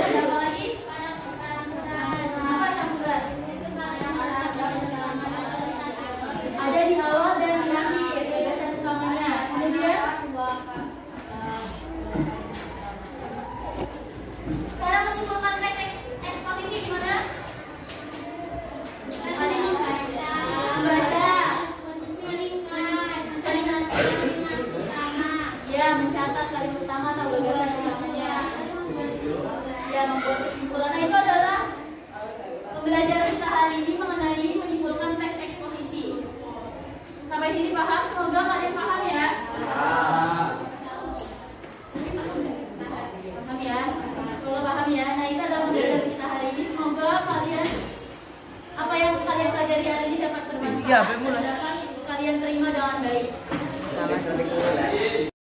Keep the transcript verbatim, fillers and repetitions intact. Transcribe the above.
ada apa lagi? Apa campuran? Ada di awal dan di akhir gagasan utamanya. Kemudian sekarang menyimpulkan teks eks- eksposisi gimana? Membaca, ya mencatat kalimat utama atau gagasan utamanya, ya membuat kesimpulan. Nah, itu adalah pembelajaran kita hari ini mengenai menyimpulkan teks eksposisi. Sampai sini paham? Semoga kalian paham ya. Paham ya? Semoga paham ya. Nah, itu adalah pembelajaran kita hari ini. Semoga kalian apa yang kalian pelajari hari ini dapat bermanfaat dan dapat kalian terima dengan baik.